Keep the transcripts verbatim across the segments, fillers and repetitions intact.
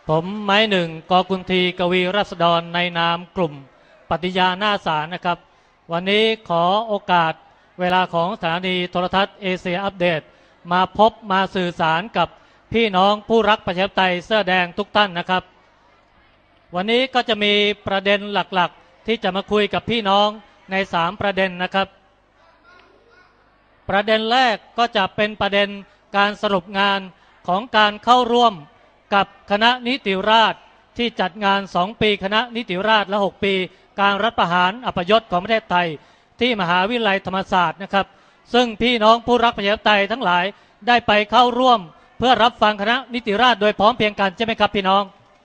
ผมไม้หนึ่งกกุลทีกวีราษฎรในนามกลุ่มปฏิญาณหน้าศาลนะครับวันนี้ขอโอกาสเวลาของสถานีโทรทัศน์เอเชียอัปเดตมาพบมาสื่อสารกับพี่น้องผู้รักประชาธิปไตยเสื้อแดงทุกท่านนะครับวันนี้ก็จะมีประเด็นหลักๆที่จะมาคุยกับพี่น้องในสามประเด็นนะครับประเด็นแรกก็จะเป็นประเด็นการสรุปงานของการเข้าร่วมกับคณะนิติราษฎร์ที่จัดงานสองปีคณะนิติราษฎร์และหกปีการรัฐประหารอัปยศของประเทศไทยที่มหาวิทยาลัยธรรมศาสตร์นะครับซึ่งพี่น้องผู้รักประชาธิปไตยทั้งหลายได้ไปเข้าร่วมเพื่อรับฟังคณะนิติราษฎร์โดยพร้อมเพรียงกันใช่ไหมครับพี่น้อง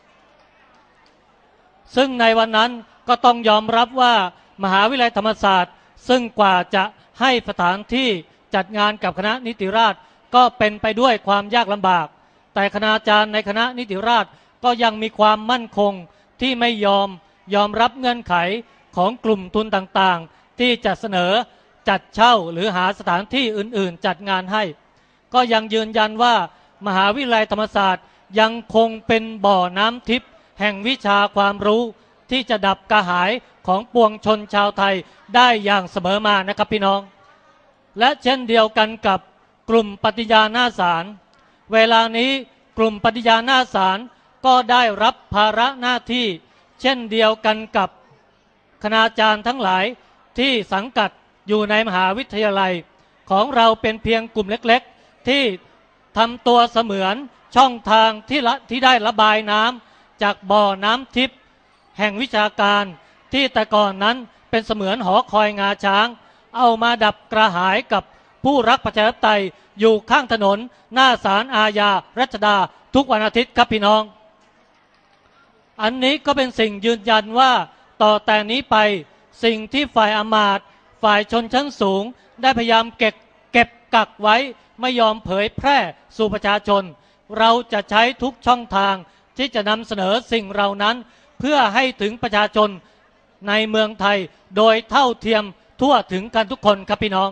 ซึ่งในวันนั้นก็ต้องยอมรับว่ามหาวิทยาลัยธรรมศาสตร์ซึ่งกว่าจะให้สถานที่จัดงานกับคณะนิติราษฎร์ก็เป็นไปด้วยความยากลำบากแต่คณาจารย์ในคณะนิติราษฎร์ก็ยังมีความมั่นคงที่ไม่ยอมยอมรับเงื่อนไขของกลุ่มทุนต่างๆที่จะเสนอจัดเช่าหรือหาสถานที่อื่นๆจัดงานให้ก็ยังยืนยันว่ามหาวิทยาลัยธรรมศาสตร์ยังคงเป็นบ่อน้ำทิพย์แห่งวิชาความรู้ที่จะดับกระหายของปวงชนชาวไทยได้อย่างเสมอมานะครับพี่น้องและเช่นเดียวกันกับกลุ่มปฏิญาณหน้าศาลเวลานี้กลุ่มปฏิญาณหน้าศาลก็ได้รับภาระหน้าที่เช่นเดียวกันกับคณาจารย์ทั้งหลายที่สังกัดอยู่ในมหาวิทยาลัยของเราเป็นเพียงกลุ่มเล็กๆที่ทำตัวเสมือนช่องทางที่ละที่ได้ระบายน้ำจากบ่อน้ำทิพย์แห่งวิชาการที่แต่ก่อนนั้นเป็นเสมือนหอคอยงาช้างเอามาดับกระหายกับผู้รักประชาธิปไตยอยู่ข้างถนนหน้าศาลอาญารัชดาทุกวันอาทิตย์ครับพี่น้องอันนี้ก็เป็นสิ่งยืนยันว่าต่อแต่นี้ไปสิ่งที่ฝ่ายอำมาตย์ฝ่ายชนชั้นสูงได้พยายามเก็บเก็บกักไว้ไม่ยอมเผยแพร่สู่ประชาชนเราจะใช้ทุกช่องทางที่จะนำเสนอสิ่งเหล่านั้นเพื่อให้ถึงประชาชนในเมืองไทยโดยเท่าเทียมทั่วถึงกันทุกคนครับพี่น้อง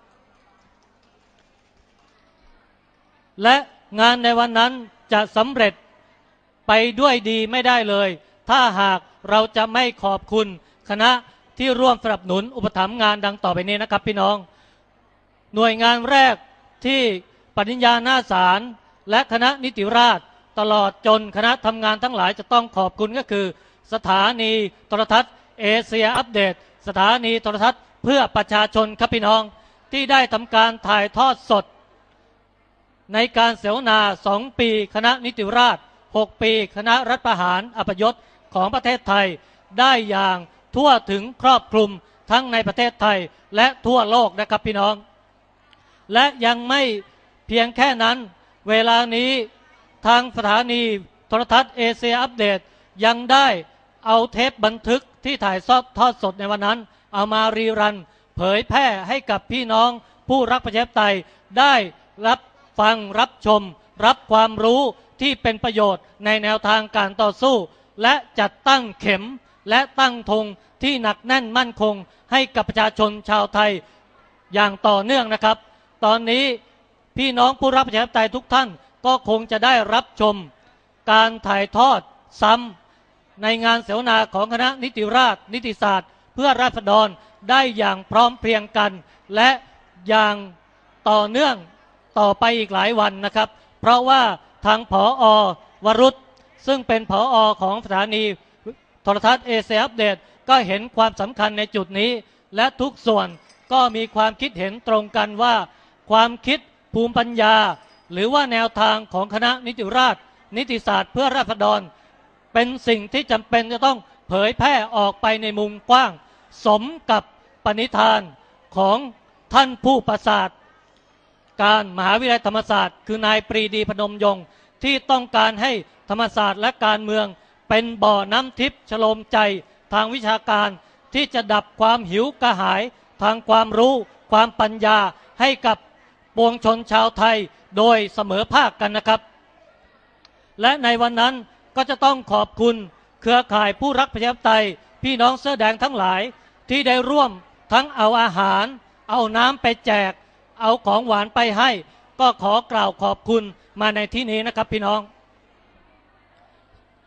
และงานในวันนั้นจะสำเร็จไปด้วยดีไม่ได้เลยถ้าหากเราจะไม่ขอบคุณคณะที่ร่วมสนับสนุนอุปถัมภ์งานดังต่อไปนี้นะครับพี่น้องหน่วยงานแรกที่ปฏิญญาณหน้าศาลและคณะนิติราษฎร์ตลอดจนคณะทำงานทั้งหลายจะต้องขอบคุณก็คือสถานีโทรทัศน์เอเชียอัปเดตสถานีโทรทัศน์เพื่อประชาชนครับพี่น้องที่ได้ทำการถ่ายทอดสดในการเสวนาสองปีคณะนิติราษฎร์หกปีคณะรัฐประหารอัปยศของประเทศไทยได้อย่างทั่วถึงครอบคลุมทั้งในประเทศไทยและทั่วโลกนะครับพี่น้องและยังไม่เพียงแค่นั้นเวลานี้ทางสถานีโทรทัศน์เอเชียอัปเดตยังได้เอาเทปบันทึกที่ถ่ายทอดสดในวันนั้นเอามารีรันเผยแพร่ให้กับพี่น้องผู้รักประชาธิปไตยได้รับฟังรับชมรับความรู้ที่เป็นประโยชน์ในแนวทางการต่อสู้และจัดตั้งเข็มและตั้งธงที่หนักแน่นมั่นคงให้กับประชาชนชาวไทยอย่างต่อเนื่องนะครับตอนนี้พี่น้องผู้รักประชาธิปไตยทุกท่านก็คงจะได้รับชมการถ่ายทอดซ้ำในงานเสวนาของคณะนิติราษฎร์นิติศาสตร์เพื่อราษฎรได้อย่างพร้อมเพรียงกันและอย่างต่อเนื่องต่อไปอีกหลายวันนะครับเพราะว่าทางผอ.วรุษซึ่งเป็นผอ.ของสถานีโทรทัศน์เอเชียอัปเดตก็เห็นความสำคัญในจุดนี้และทุกส่วนก็มีความคิดเห็นตรงกันว่าความคิดภูมิปัญญาหรือว่าแนวทางของคณะนิติราษฎร์นิติศาสตร์เพื่อราษฎรเป็นสิ่งที่จำเป็นจะต้องเผยแพร่ออกไปในมุมกว้างสมกับปณิธานของท่านผู้ประสาทการมหาวิทยาลัยธรรมศาสตร์คือนายปรีดีพนมยงค์ที่ต้องการให้ธรรมศาสตร์และการเมืองเป็นบ่อน้ำทิพย์ชโลมใจทางวิชาการที่จะดับความหิวกระหายทางความรู้ความปัญญาให้กับปวงชนชาวไทยโดยเสมอภาคกันนะครับและในวันนั้นก็จะต้องขอบคุณเครือข่ายผู้รักประชาธิปไตยพี่น้องเสื้อแดงทั้งหลายที่ได้ร่วมทั้งเอาอาหารเอาน้ำไปแจกเอาของหวานไปให้ก็ขอกล่าวขอบคุณมาในที่นี้นะครับพี่น้อง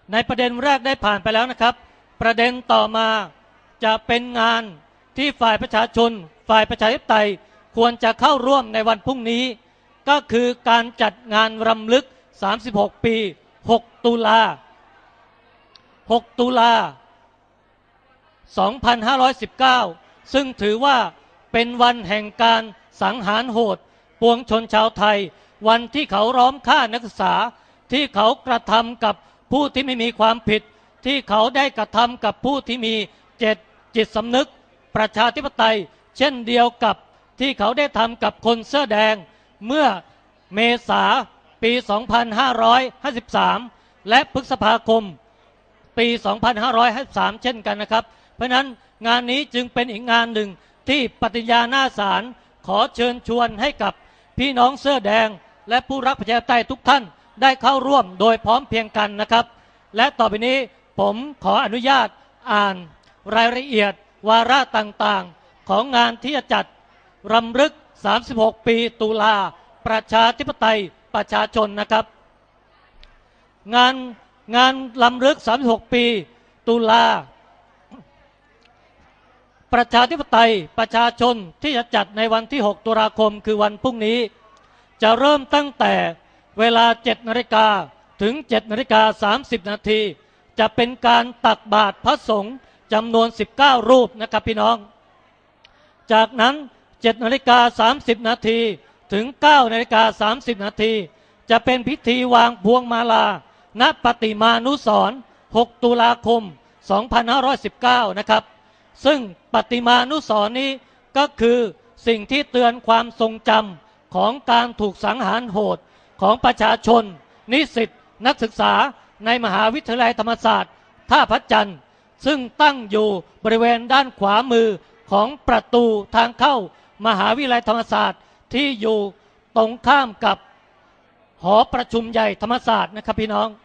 ในประเด็นแรกได้ผ่านไปแล้วนะครับประเด็นต่อมาจะเป็นงานที่ฝ่ายประชาชนฝ่ายประชาธิปไตยควรจะเข้าร่วมในวันพรุ่งนี้ก็คือการจัดงานรำลึกสามสิบหกปีหกตุลาหกตุลาสองพันห้าร้อยสิบเก้าซึ่งถือว่าเป็นวันแห่งการสังหารโหดปวงชนชาวไทยวันที่เขาล้อมฆ่านักศึกษาที่เขากระทำกับผู้ที่ไม่มีความผิดที่เขาได้กระทำกับผู้ที่มีเจตจิตสำนึกประชาธิปไตยเช่นเดียวกับที่เขาได้ทำกับคนเสื้อแดงเมื่อเมษาปี สองพันห้าร้อยห้าสิบสาม และพฤษภาคมปี สองพันห้าร้อยห้าสิบสาม เช่นกันนะครับเพราะนั้นงานนี้จึงเป็นอีกงานหนึ่งที่ปฏิญาณหน้าศาลขอเชิญชวนให้กับพี่น้องเสื้อแดงและผู้รักประชาธิปไตยทุกท่านได้เข้าร่วมโดยพร้อมเพรียงกันนะครับและต่อไปนี้ผมขออนุญาตอ่านรายละเอียดวาระต่างๆของงานที่จะจัดรำลึกสามสิบหกปีตุลาประชาธิปไตยประชาชนนะครับงานงานรำลึกสามสิบหกปีตุลาประชาธิปไตยประชาชนที่จะจัดในวันที่หกตุลาคมคือวันพรุ่งนี้จะเริ่มตั้งแต่เวลา เจ็ดนาฬิกา ถึง เจ็ดนาฬิกาสามสิบ นาทีจะเป็นการตักบาตรพระสงฆ์จำนวนสิบเก้ารูปนะครับพี่น้องจากนั้น เจ็ดนาฬิกาสามสิบ นาทีถึง เก้านาฬิกาสามสิบ นาทีจะเป็นพิธีวางพวงมาลาณปฏิมานุสรณ์หกตุลาคมสองพันห้าร้อยสิบเก้านะครับซึ่งปฏิมานุสรณ์นี้ก็คือสิ่งที่เตือนความทรงจำของการถูกสังหารโหดของประชาชนนิสิตนักศึกษาในมหาวิทยาลัยธรรมศาสตร์ท่าพระจันทร์ซึ่งตั้งอยู่บริเวณด้านขวามือของประตูทางเข้ามหาวิทยาลัยธรรมศาสตร์ที่อยู่ตรงข้ามกับหอประชุมใหญ่ธรรมศาสตร์นะครับพี่น้อง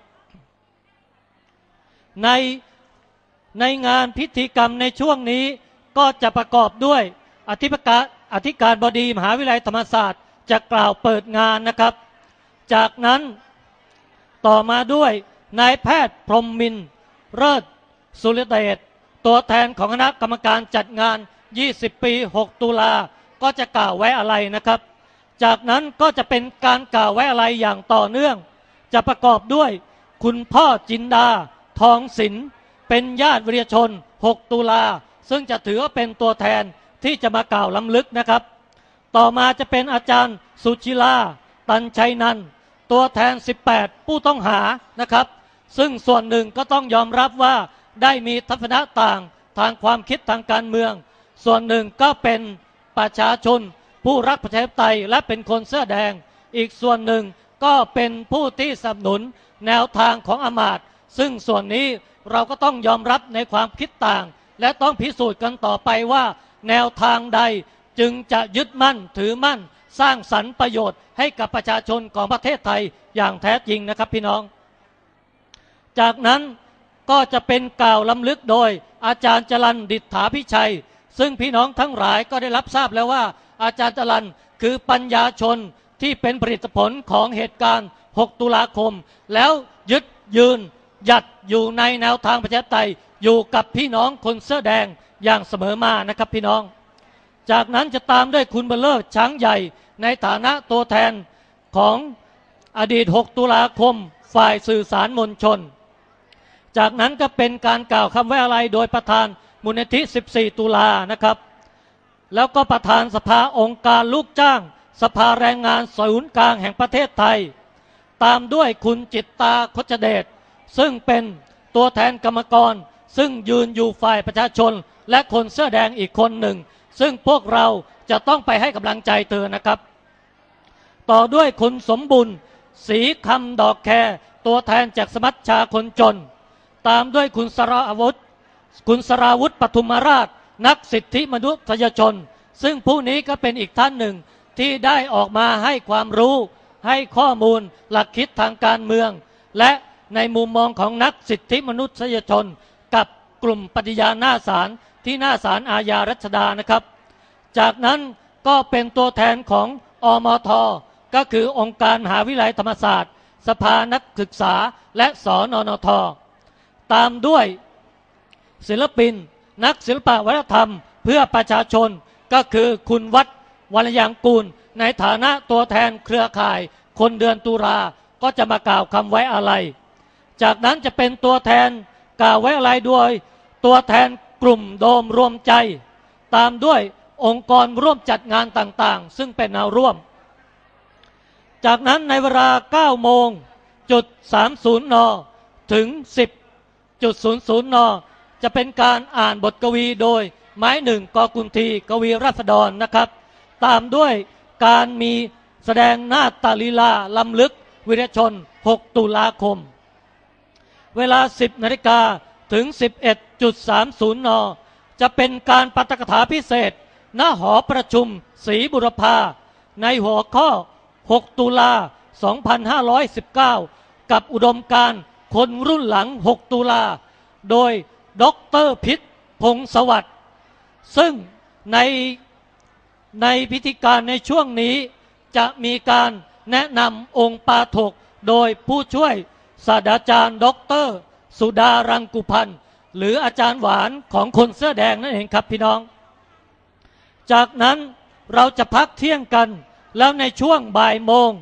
ในในงานพิธีกรรมในช่วงนี้ก็จะประกอบด้วยอธิการอธิการบดีมหาวิทยาลัยธรรมศาสตร์จะกล่าวเปิดงานนะครับจากนั้นต่อมาด้วยนายแพทย์พรหมมินทร์เลิศสุรเดชตัวแทนของคณะกรรมการจัดงานยี่สิบปีหกตุลาก็จะกล่าวไว้อะไรนะครับจากนั้นก็จะเป็นการกล่าวไว้อะไรอย่างต่อเนื่องจะประกอบด้วยคุณพ่อจินดาทองศิลป์เป็นญาติวิทยชนหกตุลาซึ่งจะถือว่าเป็นตัวแทนที่จะมากล่าวล้ำลึกนะครับต่อมาจะเป็นอาจารย์สุชิลาตันชัยนันท์ตัวแทนสิบแปดผู้ต้องหานะครับซึ่งส่วนหนึ่งก็ต้องยอมรับว่าได้มีทัศนะต่างทางความคิดทางการเมืองส่วนหนึ่งก็เป็นประชาชนผู้รักประชาธิปไตยและเป็นคนเสื้อแดงอีกส่วนหนึ่งก็เป็นผู้ที่สนับสนุนแนวทางของอำมาตย์ซึ่งส่วนนี้เราก็ต้องยอมรับในความคิดต่างและต้องพิสูจน์กันต่อไปว่าแนวทางใดจึงจะยึดมั่นถือมั่นสร้างสรรค์ประโยชน์ให้กับประชาชนของประเทศไทยอย่างแท้จริงนะครับพี่น้องจากนั้นก็จะเป็นกล่าวล้ำลึกโดยอาจารย์จรัญดิษฐาพิชัยซึ่งพี่น้องทั้งหลายก็ได้รับทราบแล้วว่าอาจารย์จรัญคือปัญญาชนที่เป็นผลิตผลของเหตุการณ์หกตุลาคมแล้วยึดยืนหยัดอยู่ในแนวทางประชาธิปไตยอยู่กับพี่น้องคนเสื้อแดงอย่างเสมอมานะครับพี่น้องจากนั้นจะตามด้วยคุณบุญเลิศช้างใหญ่ในฐานะตัวแทนของอดีตหกตุลาคมฝ่ายสื่อสารมวลชนจากนั้นก็เป็นการกล่าวคำไว้อาลัยโดยประธานมูลนิธิสิบสี่ตุลานะครับแล้วก็ประธานสภาองค์การลูกจ้างสภาแรงงานศูนย์กลางแห่งประเทศไทยตามด้วยคุณจิตตาคชเดชซึ่งเป็นตัวแทนกรรมกรซึ่งยืนอยู่ฝ่ายประชาชนและคนเสื้อแดงอีกคนหนึ่งซึ่งพวกเราจะต้องไปให้กำลังใจเธอนะครับต่อด้วยคุณสมบุญศรีคำดอกแคตัวแทนจากสมัชชาคนจนตามด้วยคุณสราวุธคุณสราวุธปทุมราชนักสิทธิมนุษยชนซึ่งผู้นี้ก็เป็นอีกท่านหนึ่งที่ได้ออกมาให้ความรู้ให้ข้อมูลหลักคิดทางการเมืองและในมุมมองของนักสิทธิมนุษยชนกับกลุ่มปฏิญาณหน้าศาลที่หน้าศาลอาญารัชดานะครับจากนั้นก็เป็นตัวแทนของอมท.ก็คือองค์การมหาวิทยาลัยธรรมศาสตร์สภานักศึกษาและสนนท. ตามด้วยศิลปินนักศิลปวัฒนธรรมเพื่อประชาชนก็คือคุณวัดวรรณยางกูลในฐานะตัวแทนเครือข่ายคนเดือนตุลาก็จะมากล่าวคำไว้อาลัยจากนั้นจะเป็นตัวแทนกล่าวไว้อาลัยโดยตัวแทนกลุ่มโดมรวมใจตามด้วยองค์กรร่วมจัดงานต่างๆซึ่งเป็นแนวร่วมจากนั้นในเวลา เก้าโมงสามสิบ นถึง สิบศูนย์ศูนย์ นจะเป็นการอ่านบทกวีโดยไม้หนึ่งกกุลทีกวีราษฎรนะครับตามด้วยการมีแสดงนาฏลีลาล้ำลึกวีรชนหกตุลาคมเวลา สิบนาฬิกาถึง สิบเอ็ดสามสิบ นจะเป็นการปาฐกถาพิเศษณหอประชุมศรีบุรพาในหัวข้อหกตุลาสองพันห้าร้อยสิบเก้ากับอุดมการณ์คนรุ่นหลังหกตุลาโดยดร.พิษพงษ์สวัสดิ์ซึ่งในในพิธีการในช่วงนี้จะมีการแนะนำองค์ปาฐกโดยผู้ช่วยศาสตราจารย์ดร.สุดารังกุพันธ์หรืออาจารย์หวานของคนเสื้อแดงนั่นเองครับพี่น้องจากนั้นเราจะพักเที่ยงกันแล้วในช่วงบ่ายโมง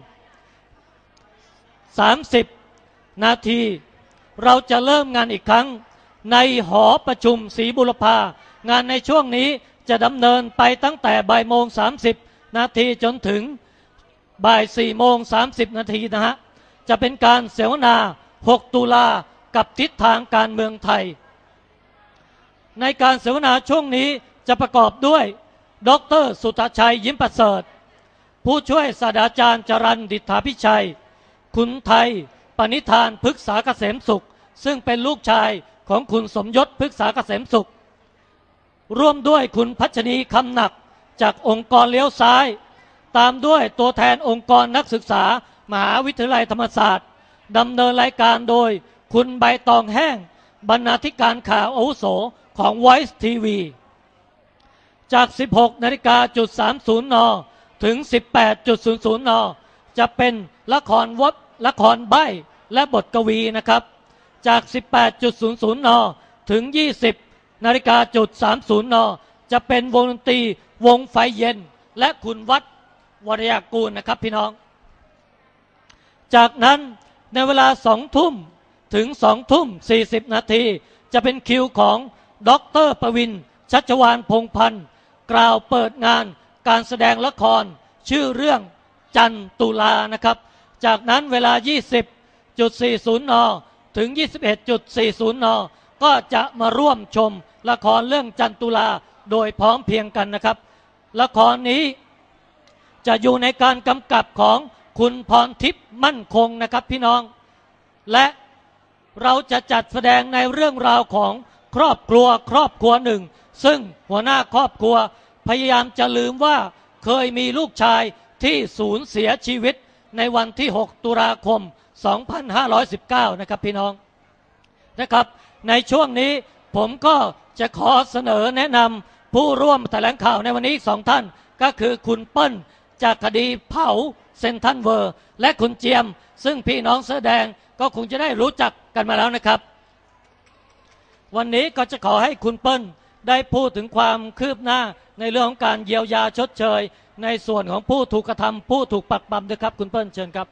สามสิบนาทีเราจะเริ่มงานอีกครั้งในหอประชุมศรีบุรพางานในช่วงนี้จะดำเนินไปตั้งแต่บ่ายโมงสามสิบนาทีจนถึงบ่ายสี่โมงสามสิบนาทีนะฮะจะเป็นการเสวนาหกตุลากับทิศทางการเมืองไทยในการเสวนาช่วงนี้จะประกอบด้วยดร.สุทธชัยยิ้มประเสริฐผู้ช่วยศาสตราจารย์จรัญดิษฐาพิชัยคุณไทยปณิธานพฤกษาเกษมสุขซึ่งเป็นลูกชายของคุณสมยศพฤกษาเกษมสุขร่วมด้วยคุณพัชนีคำหนักจากองค์กรเลี้ยวซ้ายตามด้วยตัวแทนองค์กรนักศึกษามหาวิทยาลัยธรรมศาสตร์ดำเนินรายการโดยคุณใบตองแห้งบรรณาธิการข่าวอาวุโสของ Voice ที วี จาก สิบหกนาฬิกาสามสิบ นถึง สิบแปดศูนย์ศูนย์ นจะเป็นละครวัดละครใบ้และบทกวีนะครับจาก สิบแปดศูนย์ศูนย์ นถึง ยี่สิบนาฬิกาสามสิบ นจะเป็นวงดนตรีวงไฟเย็นและคุณวัดวรยากูลนะครับพี่น้องจากนั้นในเวลาสองทุ่มถึงสองทุ่มสี่สิบนาทีจะเป็นคิวของดร.ประวินชัชวาลพงษ์พันธ์กล่าวเปิดงานการแสดงละครชื่อเรื่องจันตุลานะครับจากนั้นเวลา ยี่สิบสี่สิบ นถึง ยี่สิบเอ็ดสี่สิบ นก็จะมาร่วมชมละครเรื่องจันตุลาโดยพร้อมเพียงกันนะครับละครนี้จะอยู่ในการกำกับของคุณพรทิพย์มั่นคงนะครับพี่น้องและเราจะจัดแสดงในเรื่องราวของครอบครัวครอบครัวหนึ่งซึ่งหัวหน้าครอบครัวพยายามจะลืมว่าเคยมีลูกชายที่สูญเสียชีวิตในวันที่หกตุลาคมสองพันห้าร้อยสิบเก้านะครับพี่น้องนะครับในช่วงนี้ผมก็จะขอเสนอแนะนำผู้ร่วมแถลงข่าวในวันนี้สองท่านก็คือคุณเปิ้ลจากคดีเผาเซนทันเวอร์และคุณเจียมซึ่งพี่น้องเสื้อแดงก็คงจะได้รู้จักกันมาแล้วนะครับวันนี้ก็จะขอให้คุณเปิ้ลได้พูดถึงความคืบหน้าในเรื่องของการเยียวยาชดเชยในส่วนของผู้ถูกกระทำผู้ถูกปักปั๊มด้วยครับคุณเปิ้ลเชิญครับ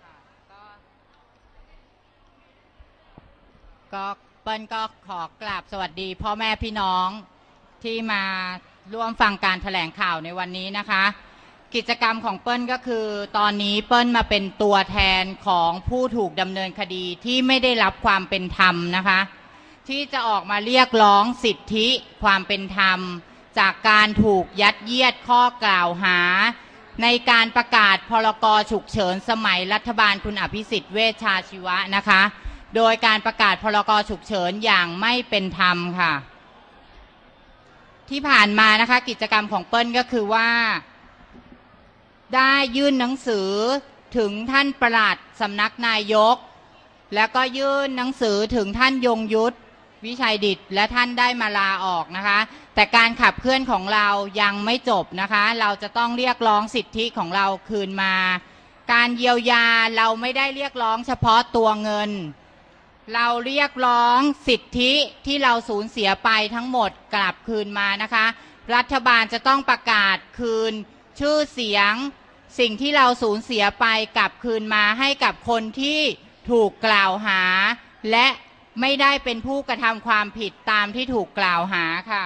ก็เปิ้ลก็ขอกราบสวัสดีพ่อแม่พี่น้องที่มาร่วมฟังการแถลงข่าวในวันนี้นะคะกิจกรรมของเปิ้ลก็คือตอนนี้เปิ้ลมาเป็นตัวแทนของผู้ถูกดำเนินคดีที่ไม่ได้รับความเป็นธรรมนะคะที่จะออกมาเรียกร้องสิทธิความเป็นธรรมจากการถูกยัดเยียดข้อกล่าวหาในการประกาศพรกฉุกเฉินสมัยรัฐบาลคุณอภิสิทธิ์เวชชาชีวะนะคะโดยการประกาศพรกฉุกเฉินอย่างไม่เป็นธรรมค่ะที่ผ่านมานะคะกิจกรรมของเปิ้ลก็คือว่าได้ยื่นหนังสือถึงท่านปลัดสำนักนายกแล้วก็ยื่นหนังสือถึงท่านยงยุทธวิชัยดิษฐ์และท่านได้มาลาออกนะคะแต่การขับเคลื่อนของเรายังไม่จบนะคะเราจะต้องเรียกร้องสิทธิของเราคืนมาการเยียวยาเราไม่ได้เรียกร้องเฉพาะตัวเงินเราเรียกร้องสิทธิที่เราสูญเสียไปทั้งหมดกลับคืนมานะคะรัฐบาลจะต้องประกาศคืนชื่อเสียงสิ่งที่เราสูญเสียไปกลับคืนมาให้กับคนที่ถูกกล่าวหาและไม่ได้เป็นผู้กระทำความผิดตามที่ถูกกล่าวหาค่ะ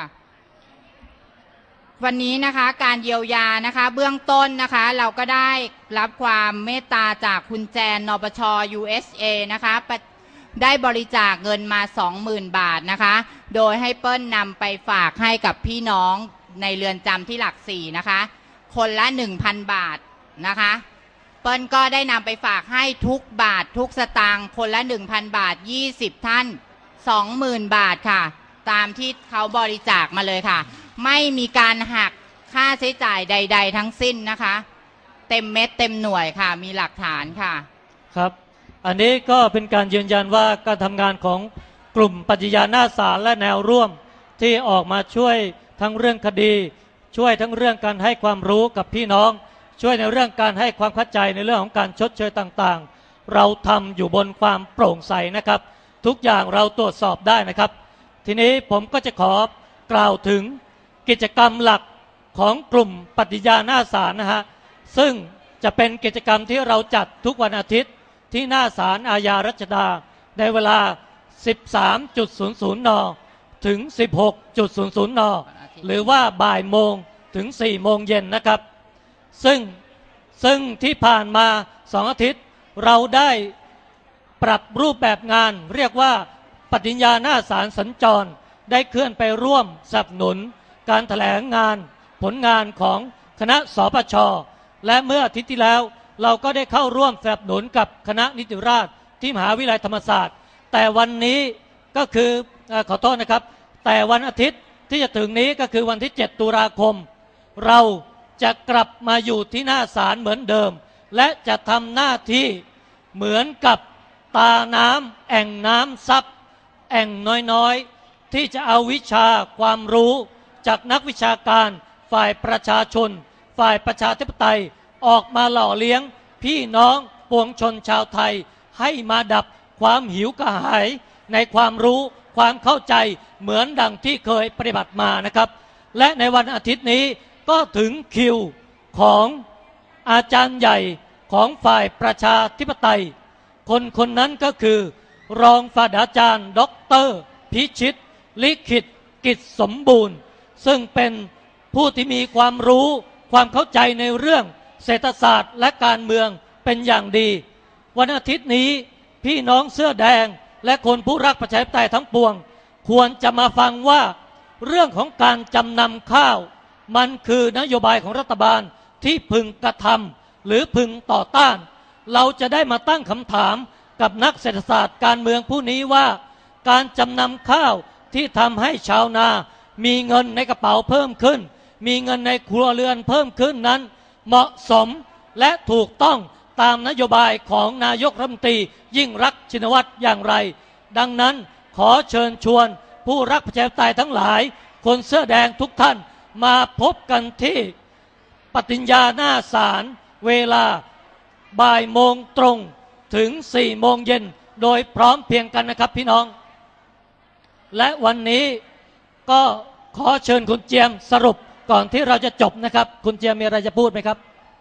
วันนี้นะคะการเยียวยานะคะเบื้องต้นนะคะเราก็ได้รับความเมตตาจากคุณแจนนปช ยู เอส เอ นะคะได้บริจาคเงินมา สองหมื่น บาทนะคะโดยให้เปิ้ลนำไปฝากให้กับพี่น้องในเรือนจำที่หลักสี่นะคะคนละ หนึ่งพัน บาทนะคะเปิ้ลก็ได้นำไปฝากให้ทุกบาททุกสตางค์คนละ หนึ่งพัน บาทยี่สิบท่าน สองหมื่น บาทค่ะตามที่เขาบริจาคมาเลยค่ะไม่มีการหักค่าใช้จ่ายใดๆทั้งสิ้นนะคะเต็มเม็ดเต็มหน่วยค่ะมีหลักฐานค่ะครับอันนี้ก็เป็นการยืนยันว่าการทำงานของกลุ่มปฏิญาณหน้าศาลและแนวร่วมที่ออกมาช่วยทั้งเรื่องคดีช่วยทั้งเรื่องการให้ความรู้กับพี่น้องช่วยในเรื่องการให้ความเข้าใจในเรื่องของการชดเชยต่างๆเราทำอยู่บนความโปร่งใสนะครับทุกอย่างเราตรวจสอบได้นะครับทีนี้ผมก็จะขอกล่าวถึงกิจกรรมหลักของกลุ่มปฏิญาณหน้าศาลนะฮะซึ่งจะเป็นกิจกรรมที่เราจัดทุกวันอาทิตย์ที่หน้าศาลอาญารัชดาในเวลา สิบสามนาฬิกา นถึง สิบหกนาฬิกา นหรือว่าบ่ายโมงถึงสี่โมงเย็นนะครับซึ่งซึ่งที่ผ่านมาสองอาทิตย์เราได้ปรับรูปแบบงานเรียกว่าปฏิญญาหน้าศาลสัญจรได้เคลื่อนไปร่วมสนับสนุนการแถลงงานผลงานของคณะสปช.และเมื่ออาทิตย์ที่แล้วเราก็ได้เข้าร่วมสนับสนุนกับคณะนิติราษฎร์ที่มหาวิทยาลัยธรรมศาสตร์แต่วันนี้ก็คือขอโทษนะครับแต่วันอาทิตย์ที่จะถึงนี้ก็คือวันที่เจ็ดตุลาคมเราจะกลับมาอยู่ที่หน้าศาลเหมือนเดิมและจะทำหน้าที่เหมือนกับตาน้ำแอ่งน้ำซับแอ่งน้อยๆที่จะเอาวิชาความรู้จากนักวิชาการฝ่ายประชาชนฝ่ายประชาธิปไตยออกมาหล่อเลี้ยงพี่น้องปวงชนชาวไทยให้มาดับความหิวกระหายในความรู้ความเข้าใจเหมือนดังที่เคยปฏิบัติมานะครับและในวันอาทิตย์นี้ก็ถึงคิวของอาจารย์ใหญ่ของฝ่ายประชาธิปไตยคนคนนั้นก็คือรองศาสตราจารย์ด็อกเตอร์พิชิตลิขิตกิจสมบูรณ์ซึ่งเป็นผู้ที่มีความรู้ความเข้าใจในเรื่องเศรษฐศาสตร์และการเมืองเป็นอย่างดีวันอาทิตย์นี้พี่น้องเสื้อแดงและคนผู้รักประชาธิปไตยทั้งปวงควรจะมาฟังว่าเรื่องของการจำนำข้าวมันคือนโยบายของรัฐบาลที่พึงกระทำหรือพึงต่อต้านเราจะได้มาตั้งคำถามกับนักเศรษฐศาสตร์การเมืองผู้นี้ว่าการจำนำข้าวที่ทำให้ชาวนามีเงินในกระเป๋าเพิ่มขึ้นมีเงินในครัวเรือนเพิ่มขึ้นนั้นเหมาะสมและถูกต้องตามนโยบายของนายกรัฐมนตรียิ่งรักษณ์ชินวัตรอย่างไรดังนั้นขอเชิญชวนผู้รักประชาธิปไตยทั้งหลายคนเสื้อแดงทุกท่านมาพบกันที่ปฏิญญาหน้าศาลเวลาบ่ายโมงตรงถึงสี่โมงเย็นโดยพร้อมเพียงกันนะครับพี่น้องและวันนี้ก็ขอเชิญคุณเจียมสรุปก่อนที่เราจะจบนะครับคุณเจียมมีอะไรจะพูดไหมครับ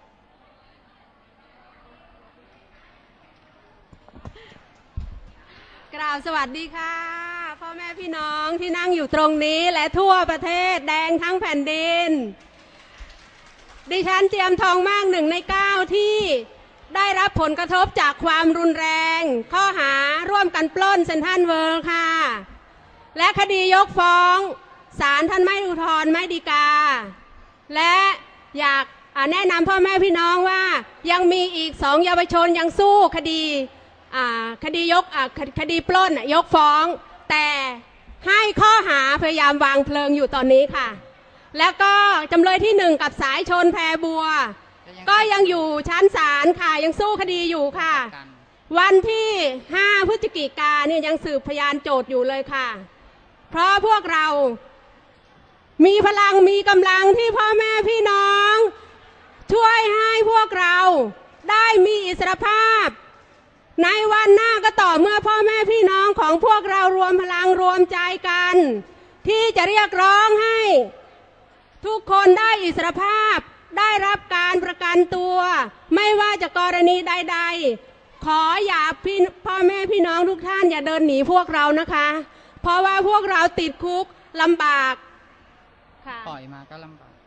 กราบสวัสดีค่ะพ่อแม่พี่น้องที่นั่งอยู่ตรงนี้และทั่วประเทศแดงทั้งแผ่นดินดิฉันเจียมทองมากหนึ่งในเก้าที่ได้รับผลกระทบจากความรุนแรงข้อหาร่วมกันปล้นเซ็นทรัลเวิลด์ค่ะและคดียกฟ้องศาลท่านไม่อุทธรณ์ไม่ฎีกาและอยากแนะนำพ่อแม่พี่น้องว่ายังมีอีกสองเยาวชนยังสู้คดีคดียกคดีปล้นยกฟ้องแต่ให้ข้อหาพยายามวางเพลิงอยู่ตอนนี้ค่ะแล้วก็จำเลยที่หนึ่งกับสายชนแพรบัวก็ยังอยู่ชั้นศาลค่ะยังสู้คดีอยู่ค่ะวันที่ห้าพฤศจิกายนเนี่ยยังสืบพยานโจทย์อยู่เลยค่ะเพราะพวกเรามีพลังมีกำลังที่พ่อแม่พี่น้องช่วยให้พวกเราได้มีอิสรภาพในวันหน้าก็ต่อเมื่อพ่อแม่พี่น้องของพวกเรารวมพลังรวมใจกัน ที่จะเรียกร้องให้ทุกคนได้อิสรภาพได้รับการประกันตัวไม่ว่าจะกรณีใดๆขออย่าพี่พ่อแม่พี่น้องทุกท่านอย่าเดินหนีพวกเรานะคะเพราะว่าพวกเราติดคุกลำบากค่ะปล่อยมาก็ลำบาก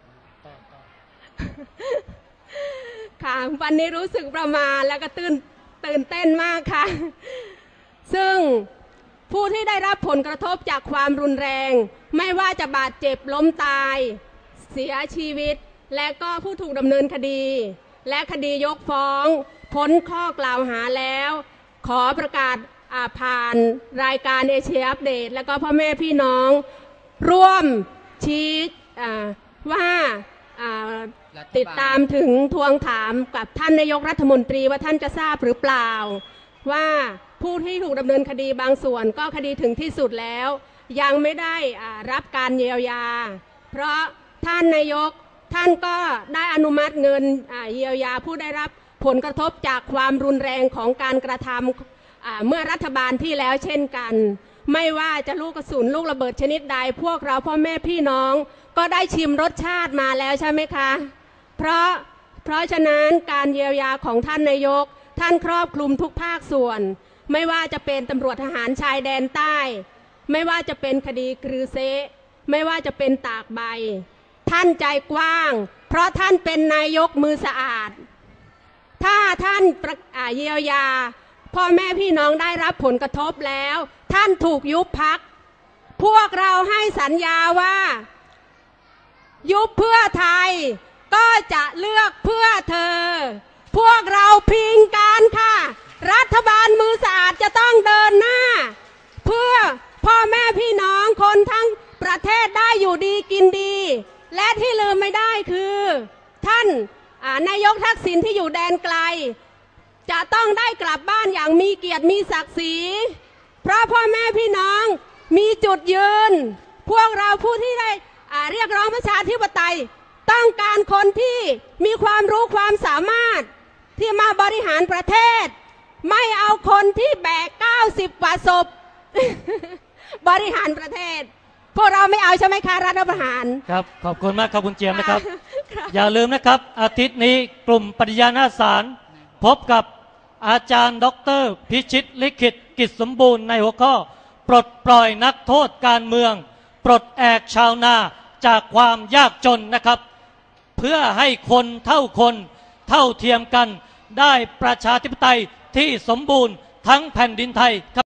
ค่ะวันนี้รู้สึกประมาณแล้วก็ตื่นตื่นเต้นมากค่ะซึ่งผู้ที่ได้รับผลกระทบจากความรุนแรงไม่ว่าจะบาดเจ็บล้มตายเสียชีวิตและก็ผู้ถูกดำเนินคดีและคดียกฟ้องพ้นข้อกล่าวหาแล้วขอประกาศผ่านรายการเอเชียอัปเดตและก็พ่อแม่พี่น้องร่วมชี้ว่าติดตามถึงทวงถามกับท่านนายกรัฐมนตรีว่าท่านจะทราบหรือเปล่าว่าผู้ที่ถูกดำเนินคดีบางส่วนก็คดีถึงที่สุดแล้วยังไม่ได้รับการเยียวยาเพราะท่านนายกท่านก็ได้อนุมัติเงินเยียวยาผู้ได้รับผลกระทบจากความรุนแรงของการกระทำเมื่อรัฐบาลที่แล้วเช่นกันไม่ว่าจะลูกกระสุนลูกระเบิดชนิดใดพวกเราพ่อแม่พี่น้องก็ได้ชิมรสชาติมาแล้วใช่ไหมคะเพราะเพราะฉะนั้นการเยียวยาของท่านนายกท่านครอบคลุมทุกภาคส่วนไม่ว่าจะเป็นตำรวจทหารชายแดนใต้ไม่ว่าจะเป็นคดีกรือเซไม่ว่าจะเป็นตากใบท่านใจกว้างเพราะท่านเป็นนายกมือสะอาดถ้าท่านเยียวยาพ่อแม่พี่น้องได้รับผลกระทบแล้วท่านถูกยุบพรรคพวกเราให้สัญญาว่ายุบเพื่อไทยก็จะเลือกเพื่อเธอพวกเราพิงกันค่ะรัฐบาลมือสะอาดจะต้องเดินหน้าเพื่อพ่อแม่พี่น้องคนทั้งประเทศได้อยู่ดีกินดีและที่ลืมไม่ได้คือท่านนายกทักษิณที่อยู่แดนไกลจะต้องได้กลับบ้านอย่างมีเกียรติมีศักดิ์ศรีเพราะพ่อแม่พี่น้องมีจุดยืนพวกเราผู้ที่ได้เรียกร้องประชาธิปไตยต้องการคนที่มีความรู้ความสามารถที่มาบริหารประเทศไม่เอาคนที่แบกเก้าสิบกว่าศพ บริหารประเทศพวกเราไม่เอาใช่ไหมคะรัฐประหารครับขอบคุณมากครับคุณเจียมนะครับ อย่าลืมนะครับอาทิตย์นี้กลุ่มปฏิญาณสารพบกับอาจารย์ดรพิชิตลิขิตกิจสมบูรณ์ในหัวข้อปลดปล่อยนักโทษการเมืองปลดแอกชาวนาจากความยากจนนะครับเพื่อให้คนเท่าคนเท่าเทียมกันได้ประชาธิปไตยที่สมบูรณ์ทั้งแผ่นดินไทย